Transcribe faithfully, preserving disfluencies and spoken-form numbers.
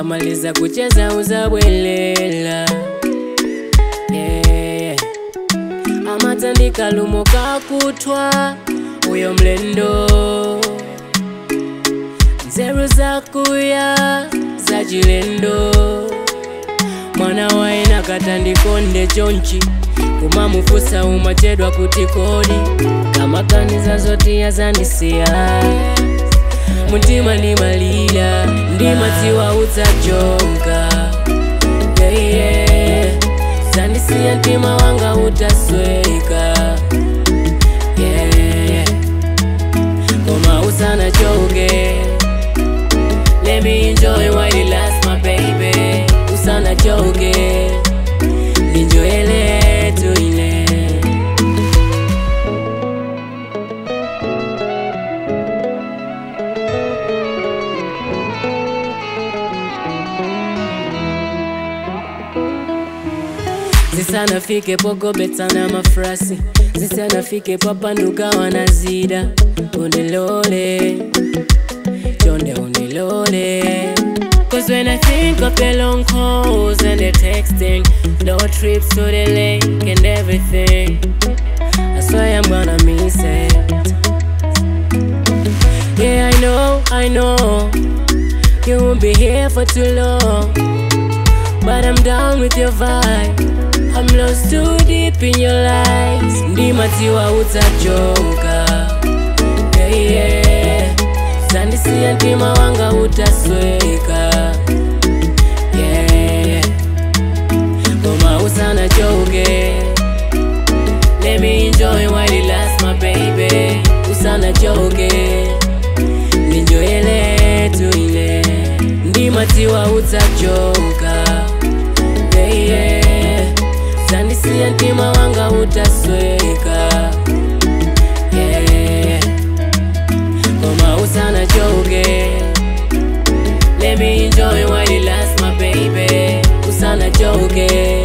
Ukamaliza kucheza uzabwelela. Yeah. Amatandika lumo kakutwa uyo mlendo. Nzeru za kuya za jilendo. Mwana waina katandikonde chonchi. Kumamufusa umachedwa kutikodi. Kama kaniza zoti ya zandisia. Mutima ni malila. Ndima tiwa utachoka. Yeah, yeah. Zandisia ntima wanga utasweka. Yeah, yeah. Koma usanachoke. Let me enjoy while it lasts, my baby. Usanachoke. Ninjoele tu ile. Zisana fike poko betana mafrasi. Zisana fike papanduka wanazida. Unilole Chonde unilole. Cause when I think of the long calls and the texting, no trips to the lake and everything, I swear I'm gonna miss it. Yeah, I know, I know you won't be here for too long, but I'm down with your vibe. I'm lost too deep in your lies. Ndima tiwa utachoka. Yeah, yeah. Zandisia ntima wanga utasweka. Yeah. Koma usanachoke. Let me enjoy while it lasts, my baby. Usanachoke. Ninjoele tu ile. Ndima tiwa utachoka. Yeah, yeah. Zandisia ntima wanga utasweka. Yeah. Koma usanachoke. Let me enjoy while it lasts, my baby. Usanachoke.